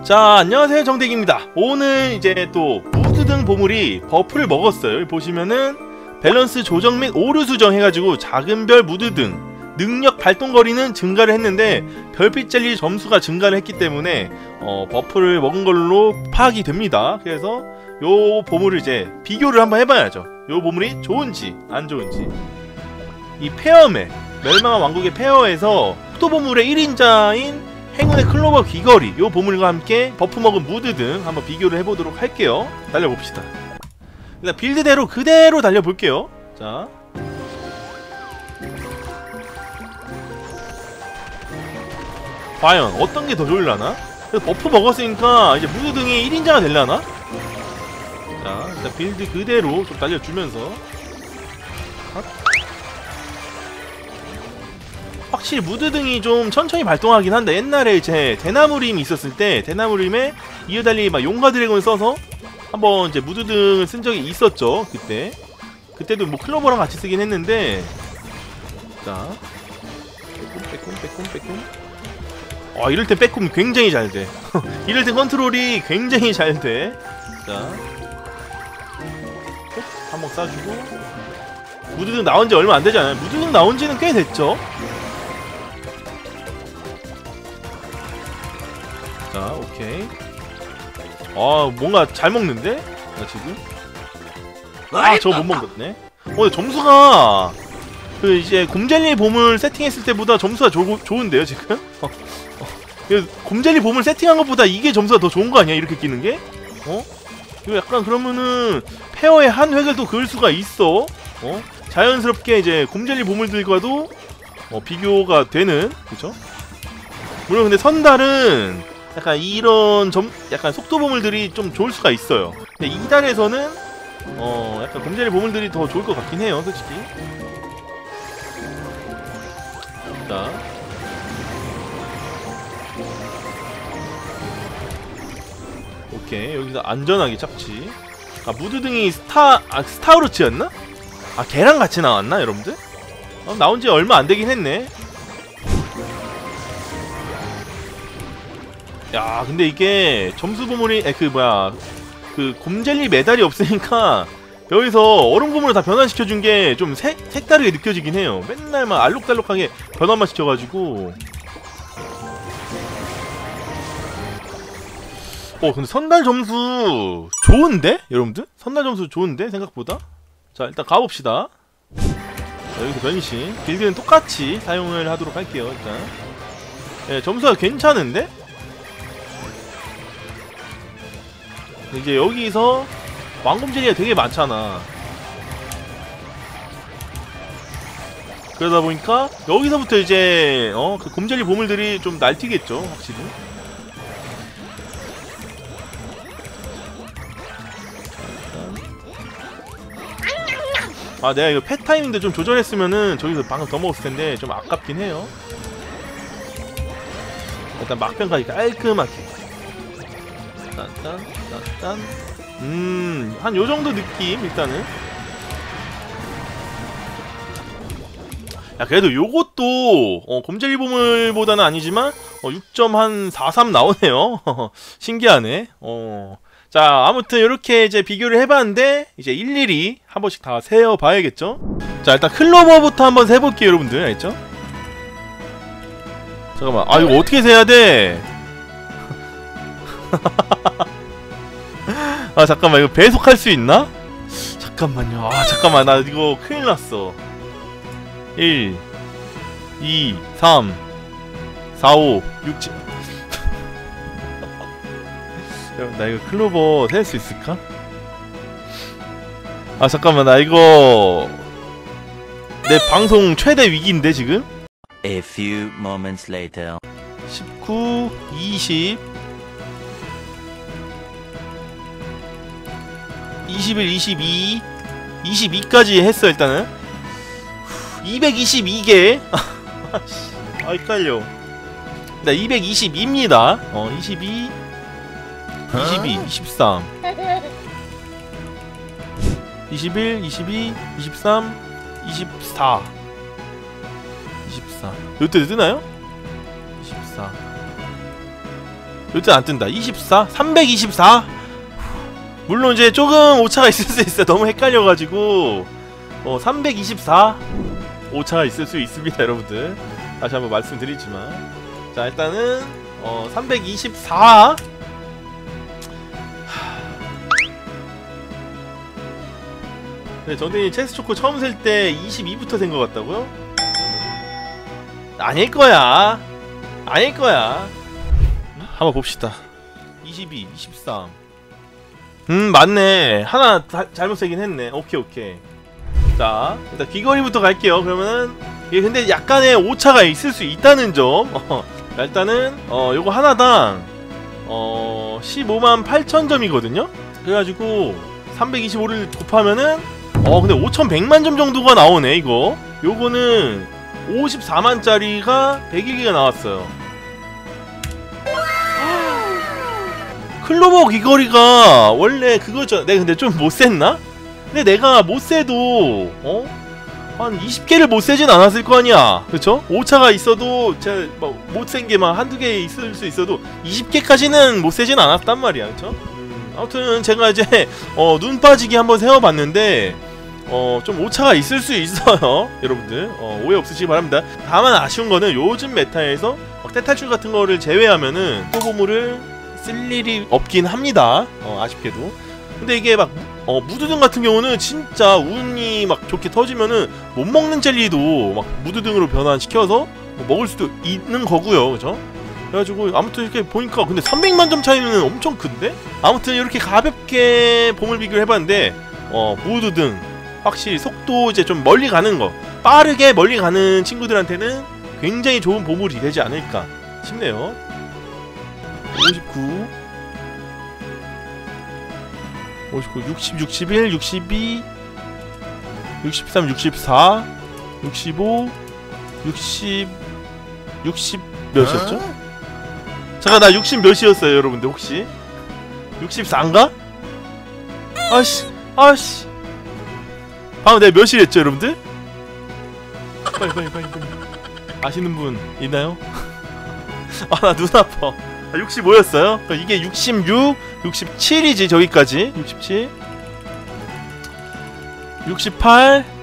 자, 안녕하세요, 정대기입니다. 오늘 이제 또 무드등 보물이 버프를 먹었어요. 여기 보시면은 밸런스 조정 및 오류 수정 해가지고 작은 별 무드등 능력 발동거리는 증가를 했는데 별빛 젤리 점수가 증가를 했기 때문에 버프를 먹은 걸로 파악이 됩니다. 그래서 요 보물을 이제 비교를 한번 해봐야죠. 요 보물이 좋은지 안 좋은지. 이 페어맵, 멸망한 왕국의 페어에서 속도 보물의 1인자인 행운의 클로버 귀걸이, 요 보물과 함께 버프 먹은 무드 등 한번 비교를 해보도록 할게요. 달려봅시다. 일단 빌드대로 그대로 달려볼게요. 자, 과연 어떤 게 더 좋을라나? 버프 먹었으니까 이제 무드 등이 1인자가 될라나? 자, 일단 빌드 그대로 좀 달려주면서 확실히 무드등이 좀 천천히 발동하긴 한데, 옛날에 이제 대나무림이 있었을 때 대나무림에 이어달리 막 용과 드래곤을 써서 한번 이제 무드등을 쓴 적이 있었죠. 그때도 뭐 클로버랑 같이 쓰긴 했는데. 자, 빼꼼. 이럴 때 빼꼼 굉장히 잘 돼. 이럴 때 컨트롤이 굉장히 잘 돼. 자, 한번 쏴주고. 무드등 나온 지 얼마 안 되지 않아요? 무드등 나온 지는 꽤 됐죠. 자, 오케이. 뭔가 잘 먹는데? 나 지금? 저거 못 먹었네. 근데 점수가 이제 곰젤리 보물 세팅했을 때보다 점수가 좋은데요, 지금? 곰젤리 보물 세팅한 것보다 이게 점수가 더 좋은 거 아니야, 이렇게 끼는 게? 이거 약간 그러면은 페어의 한 획을 또 그을 수가 있어. 자연스럽게 이제 곰젤리 보물들과도 비교가 되는, 그쵸? 물론 근데 선달은 약간 이런 약간 속도 보물들이 좀 좋을 수가 있어요. 근데 2달에서는 약간 곰젤리 보물들이 더 좋을 것 같긴 해요, 솔직히. 자, 오케이. 여기서 안전하게 착지. 무드등이 스타우루츠였나? 걔랑 같이 나왔나, 여러분들? 나온지 얼마 안 되긴 했네. 야, 근데 이게 점수 보물이 곰젤리 메달이 없으니까 여기서 얼음 보물을 다 변환시켜준 게 좀 색다르게 느껴지긴 해요. 맨날 막 알록달록하게 변환만 시켜가지고. 근데 선달 점수 좋은데? 여러분들? 선달 점수 좋은데? 생각보다? 자, 일단 가봅시다. 자, 여기서 변신. 빌드는 똑같이 사용을 하도록 할게요, 일단. 네, 점수가 괜찮은데? 이제 여기서 왕곰젤리가 되게 많잖아. 그러다 보니까 여기서부터 이제 그 곰젤리 보물들이 좀 날뛰겠죠, 확실히. 내가 이거 펫 타이밍도 좀 조절했으면은 저기서 방금 더 먹었을 텐데 좀 아깝긴 해요. 일단 막변까지 깔끔하게. 딴. 한 요정도 느낌, 일단은. 야, 그래도 요것도, 곰젤리 보물보다는 아니지만, 6.43 나오네요. 신기하네. 자, 아무튼 이렇게 이제 비교를 해봤는데, 이제 일일이 한 번씩 다 세어봐야겠죠? 자, 일단 클로버부터 한번 세볼게요, 여러분들. 알겠죠? 잠깐만, 이거 어떻게 세야 돼? 잠깐만, 이거 배속할 수 있나? 잠깐만요. 잠깐만, 나 이거 큰일 났어. 1 2 3 4 5 6 7 나 이거 클로버 셀 수 있을까? 잠깐만, 나 이거 내 방송 최대 위기인데 지금? A few moments later. 19 20 21, 22, 22까지 했어, 일단은. 222개. 헷갈려. 나 222입니다. 22, 23, 21, 22, 23, 24. 24. 이때 뜨나요? 24. 요즘 안 뜬다. 24? 324? 물론 이제 조금 오차가 있을 수 있어요. 너무 헷갈려가지고 324 오차가 있을 수 있습니다, 여러분들. 다시 한번 말씀드리지만, 자 일단은 324. 네, 정대님 체스초코 처음 셀 때 22부터 센 것 같다고요? 아닐 거야. 아닐 거야. 한번 봅시다. 22, 23. 맞네. 하나 잘못 세긴 했네. 오케이. 자, 일단 귀걸이부터 갈게요. 그러면은 이게 근데 약간의 오차가 있을 수 있다는 점. 자, 일단은 요거 하나당 15만 8천 점이거든요. 그래가지고 325를 곱하면은 근데 5,100만 점 정도가 나오네. 이거 요거는 54만짜리가 101개가 나왔어요. 클로버 귀걸이가 원래 그거죠. 내가 근데 좀 못 셌나? 근데 내가 못 세도 한 20개를 못 세진 않았을 거 아니야. 그쵸? 오차가 있어도 제가 못 센 게 막 한두 개 있을 수 있어도 20개까지는 못 세진 않았단 말이야. 그쵸? 아무튼 제가 이제 눈 빠지기 한번 세워봤는데 좀 오차가 있을 수 있어요. 여러분들 오해 없으시기 바랍니다. 다만 아쉬운 거는 요즘 메타에서 떼탈출 같은 거를 제외하면은 소보물을 쓸 일이 없긴 합니다. 아쉽게도. 근데 이게 막 무드등 같은 경우는 진짜 운이 막 좋게 터지면은 못 먹는 젤리도 막 무드등으로 변환시켜서 먹을 수도 있는 거고요. 그죠? 그래가지고 아무튼 이렇게 보니까 근데 300만 점 차이는 엄청 큰데? 아무튼 이렇게 가볍게 보물 비교를 해봤는데 무드등 확실히 속도 이제 좀 멀리 가는 거, 빠르게 멀리 가는 친구들한테는 굉장히 좋은 보물이 되지 않을까 싶네요. 59, 60, 61, 62, 63, 64, 65, 60 몇이었죠? 잠깐 나 60 몇이었어요 여러분들 혹시? 64인가? 아씨 방금 내가 몇이랬죠 여러분들? 빨리 아시는 분 있나요? 아 나 눈 아파. 65였어요? 이게 66, 67이지 저기까지 67, 68